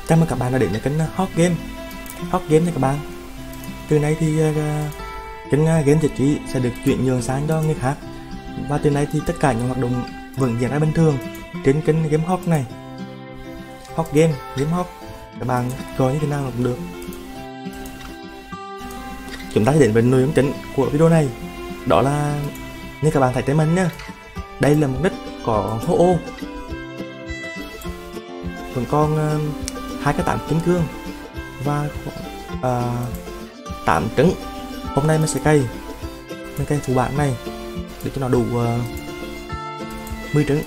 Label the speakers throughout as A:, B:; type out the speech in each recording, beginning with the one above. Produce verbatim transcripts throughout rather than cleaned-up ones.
A: Chào mừng các bạn đã đến với kênh Hot Game. Hot Game nha các bạn. Từ nay thì uh, kênh uh, game giải trí sẽ được chuyển nhượng sang cho người khác. Và từ nay thì tất cả những hoạt động vẫn diễn ra bình thường trên kênh Game Hot này. Hot Game, Game Hot, các bạn gọi như thế nào cũng được. Chúng ta sẽ đến với nội dung chính của video này. Đó là như các bạn thấy trên màn nha. Đây là một nick có hô ô. Vẫn còn uh, hai cái tám kim cương và uh, tám trứng. Hôm nay mình sẽ cày mình cày phụ bản này để cho nó đủ uh, mười trứng.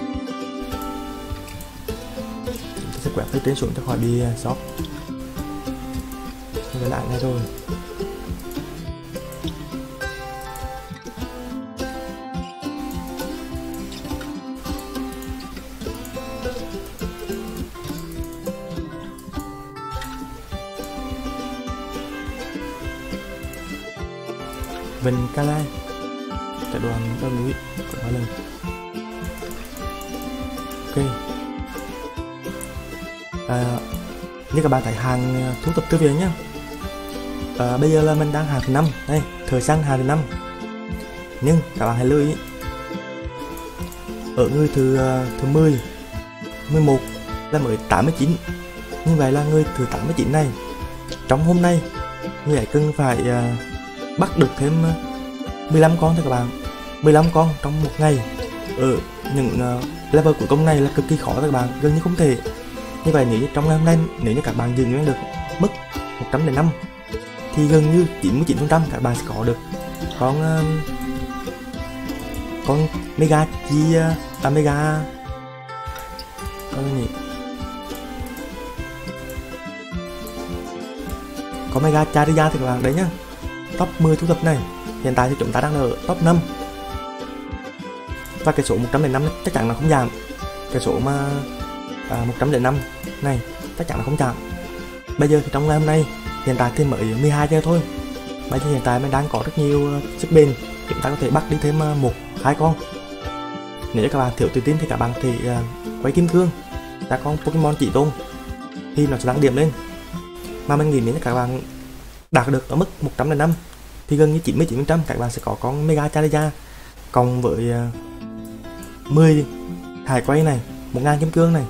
A: Chúng ta sẽ quẹt từ trên xuống cho khỏi bị uh, sót. Mình lại ngay rồi. Vinh Ca Lai tại đoàn cao núi của Hoa Lần. Ok, à, như các bạn thấy hàng thu thập thư viện nhé. À, bây giờ là mình đang hàng thứ năm đây, thời gian hàng thứ năm. Nhưng các bạn hãy lưu ý, ở người thứ thứ mười, mười một là mới tám mươi chín. Như vậy là người thứ tám mươi chín này trong hôm nay người ấy cần phải uh, bắt được thêm mười lăm con thôi các bạn. Mười lăm con trong một ngày ở những uh, level cuối cùng này là cực kỳ khó các bạn, gần như không thể. Như vậy nếu như trong ngày hôm nay, nếu như các bạn dừng nguyên được mức một trăm lẻ năm thì gần như chín mươi chín phần trăm các bạn sẽ có được con uh, con mega chi uh, à, mega con gì có mega charia thì các bạn đấy nhá. Top mười thu thập này hiện tại thì chúng ta đang ở top năm, và cái số một trăm lẻ năm chắc chắn là không giảm. Cái số mà à, một trăm lẻ năm này chắc chắn là không giảm. Bây giờ thì trong ngày hôm nay hiện tại thì mới mười hai giờ thôi. Bây giờ hiện tại mình đang có rất nhiều uh, sức bền, chúng ta có thể bắt đi thêm uh, một hai con. Nếu các bạn thiếu tự tin thì các bạn thì uh, quay kim cương ra con Pokemon chỉ tôn thì nó sẽ tăng điểm lên. Mà mình nghĩ nếu các bạn đạt được ở mức một trăm lẻ năm thì gần như chín mươi chín phần trăm các bạn sẽ có con Mega Charizard cộng với uh, mười thải quay này, một nghìn kim cương này,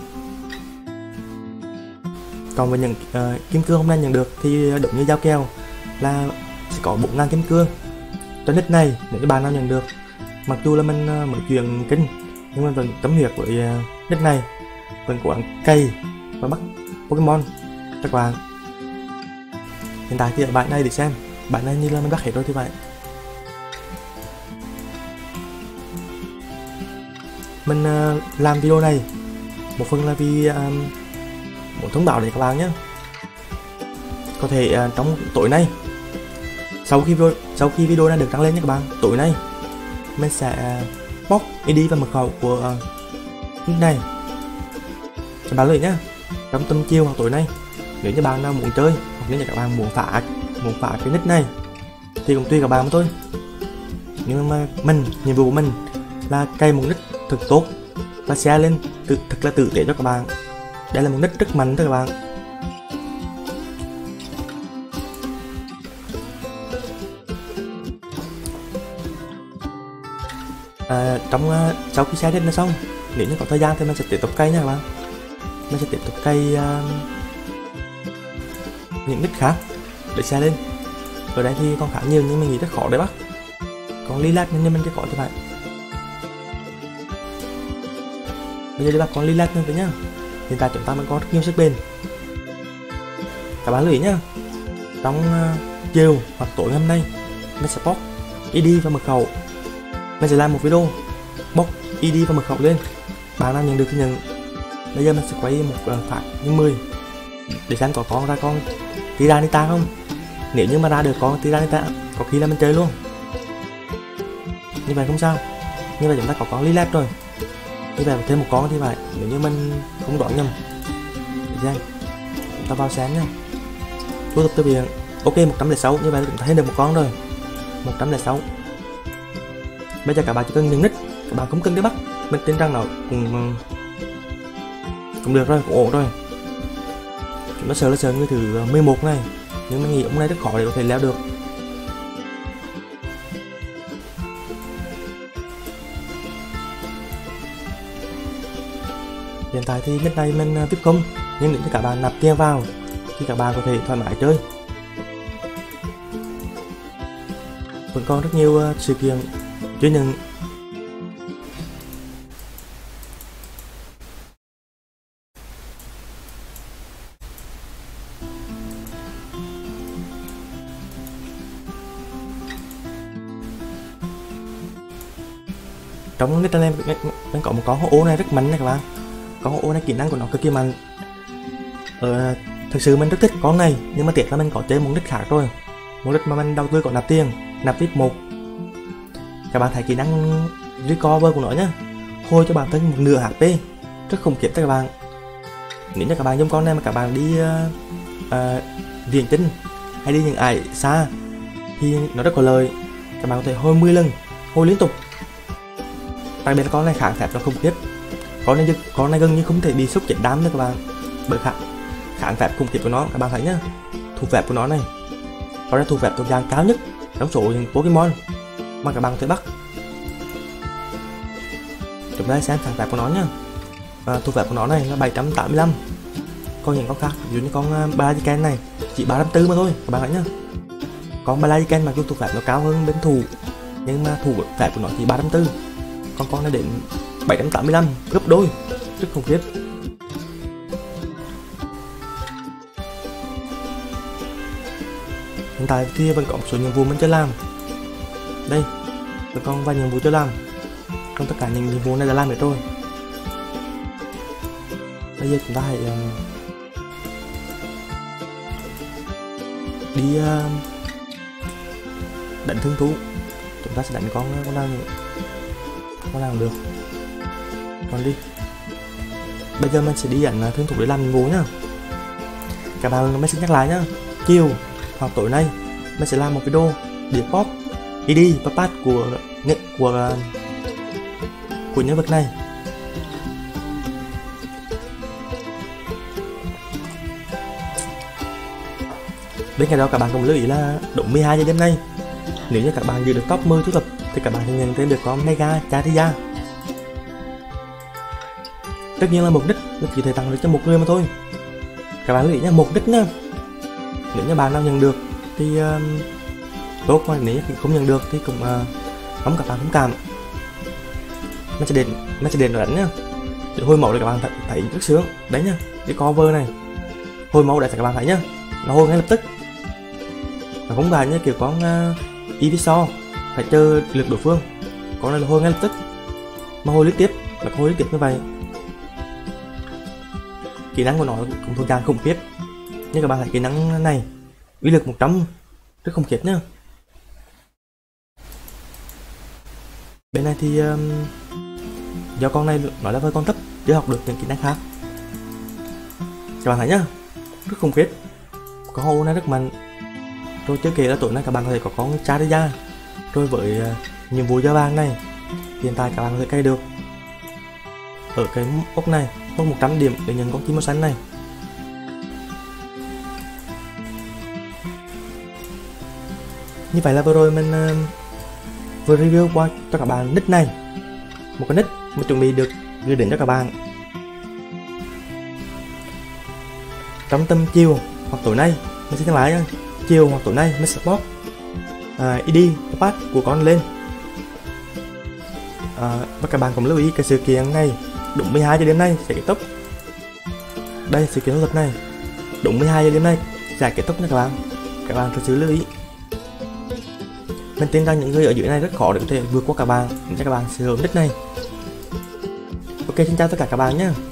A: còn với những uh, kim cương hôm nay nhận được thì đúng như giao kèo là sẽ có bốn nghìn kim cương cho nick này. Nếu các bạn nào nhận được, mặc dù là mình uh, mới chuyển kênh nhưng mà vẫn tâm huyết với uh, nick này, vẫn cố gắng cày và bắt Pokemon các bạn. Hiện tại thì ở bạn này để xem, bạn này như là mình bắt hết rồi thì vậy. Mình uh, làm video này một phần là vì uh, muốn thông báo để các bạn nhé. Có thể uh, trong tối nay, sau khi video, sau khi video này được đăng lên nha các bạn, tối nay mình sẽ uh, bóc i đê và mật khẩu của uh, này các bạn lợi nhé. Trong tầm chiều hoặc tối nay, nếu như bạn nào muốn chơi hoặc nếu như các bạn muốn phá muốn phá cái nick này thì cũng tùy các bạn mà thôi. Nhưng mà mình, nhiệm vụ của mình là cày một nick thật tốt và share lên tự, thật là tử tế cho các bạn. Đây là một nick rất mạnh thôi các bạn. À, trong uh, sau khi share lên nó xong, nếu như có thời gian thì mình sẽ tiếp tục cày nha các bạn. Mình sẽ tiếp tục cày uh, những nick khác để share lên. Ở đây thì còn khá nhiều nhưng mình nghĩ rất khó để bắt. Còn Lilat nên mình chưa có thì vậy. Bây giờ đi bắt con Lilat nữa nhá. Hiện tại chúng ta vẫn có rất nhiều sức bền. Các bạn lưu ý nhá. Trong uh, chiều hoặc tối hôm nay mình sẽ bóc i đê và mật khẩu. Mình sẽ làm một video bóc i đê và mật khẩu lên. Bạn nào nhận được thì nhận. Bây giờ mình sẽ quay một uh, phạt như mười để xem có con ra con Tyranitar không. Nếu như mà ra được con Tyranitar có khi là mình chơi luôn. Như vậy không sao. Như vậy chúng ta có con Lilat rồi. Như vậy thêm một con thì vậy. Nếu như mình không đoán nhầm. Để chúng ta vào xem nha. Thu thập từ viện. Ok, một trăm lẻ sáu. Như vậy chúng ta thêm được một con rồi. Một trăm lẻ sáu. Bây giờ các bạn chỉ cần nhận nick, các bạn không cần đi bắt. Mình tin rằng nó cũng cũng được rồi, cũng ổn rồi. Chúng ta sợ là sợ người thứ mười một này, nhưng mình nghĩ ông này rất khó để có thể leo được. Hiện tại thì nick này mình vê i pê không, nhưng nếu như các bạn nạp tiền vào thì các bạn có thể thoải mái chơi. Vẫn còn rất nhiều uh, sự kiện chưa nhận. Trong nick này mình có một con hổ ô này rất mạnh này các bạn. Con hổ ô này kỹ năng của nó cực kỳ mạnh. Ờ, thực sự mình rất thích con này, nhưng mà tiếc là mình có chơi một nick khác rồi, một nick mà mình đầu tư có nạp tiền, nạp vê i pê một. Các bạn thấy kỹ năng recover của nó nhá, hồi cho bản thân một nửa hát pê, rất khủng khiếp các bạn. Nếu như các bạn dùng con này mà các bạn đi uh, uh, viễn chinh hay đi những ải xa thì nó rất có lời. Các bạn có thể hồi mười lần, hồi liên tục. Đặc biệt là con này kháng phép nó khủng khiếp. Con này con này gần như không thể bị sốc chết đám nữa các bạn, bởi kháng kháng phép khủng khiếp của nó. Các bạn thấy nhá, thủ phép của nó này, con này thủ phép thuộc dạng cao nhất trong số những Pokemon mà các bạn có thể bắt. Chúng ta xem kháng phép của nó nhá. À, thủ phép của nó này là bảy trăm tám mươi lăm. Còn những con khác, ví dụ như con uh, Blaziken này chỉ ba trăm bốn mươi mà thôi các bạn thấy nhá. Con Blaziken mặc dù thủ phép nó cao hơn bên thủ, nhưng mà thủ phép của nó chỉ ba trăm bốn mươi. Con con này đến bảy trăm tám mươi lăm, gấp đôi, rất khủng khiếp. Hiện tại thì vẫn có một số nhiệm vụ mình chưa làm. Đây, vẫn còn vài nhiệm vụ chưa làm. Còn tất cả những nhiệm vụ này đã làm được rồi. Bây giờ chúng ta hãy um, đi uh, đánh thương thú. Chúng ta sẽ đánh con con nào con nào được. Còn đi. Bây giờ mình sẽ đi đánh thương thú để làm nhiệm vụ nhá. Các bạn mình sẽ nhắc lại nhá. Chiều hoặc tối nay mình sẽ làm một video địa pop i đê Papat của nghệ của của nhân vật này. Bên cạnh đó các bạn cũng lưu ý là đúng mười hai giờ đêm nay, nếu như các bạn giữ được top mười thu thập thì các bạn sẽ nhận thêm được con Mega Charizard. Tất nhiên là mục đích nó chỉ thể tặng được cho một người mà thôi. Các bạn lưu ý nha, mục đích nha. Nếu như bạn nào nhận được thì uh, tốt, mà nếu không nhận được thì cũng uh, mong các bạn thông cảm. Nó sẽ đến nó sẽ đến đánh nhá. Để hồi máu để các bạn thấy, thấy rất sướng đấy nhá. Cái cover này hồi máu để các bạn thấy nhá, nó hồi ngay lập tức. Và không phải như kiểu con uh, Ivysaur phải chờ lực đối phương, con này là hồi ngay lập tức, mà hồi liên tiếp là hồi liên tiếp như vậy. Kỹ năng của nó cũng thuộc dạng khủng khiếp. Nhưng các bạn thấy kỹ năng này uy lực một trăm, rất khủng khiếp nhá. Bên này thì um, do con này nói là với con thấp chưa học được những kỹ năng khác. Các bạn thấy nhá, rất khủng khiếp. Con hô này rất mạnh. Rồi chưa kể là tối nay các bạn có thể có con Charizard. Rồi với uh, nhiệm vụ giao vàng này, hiện tại các bạn có thể cày được ở cái ốc này, ốc một trăm điểm để nhận con chim màu xanh này. Như vậy là vừa rồi mình uh, vừa review qua cho các bạn nick này, một cái nick mình chuẩn bị được gửi đến cho các bạn. Trong tầm chiều hoặc tối nay mình sẽ nhắc lại nha, chiều hoặc tối nay mình sẽ post uh, i đê Papat của con lên. Uh, và các bạn cũng lưu ý cái sự kiện này đúng mười hai giờ đêm nay sẽ kết thúc. Đây, sự kiện thu thập này đúng mười hai giờ đêm nay sẽ kết thúc nha các bạn. Các bạn thật sự lưu ý. Mình tin rằng những người ở dưới này rất khó để có thể vượt qua các bạn, để cho các bạn sử dụng nick này. Ok, xin chào tất cả các bạn nhé.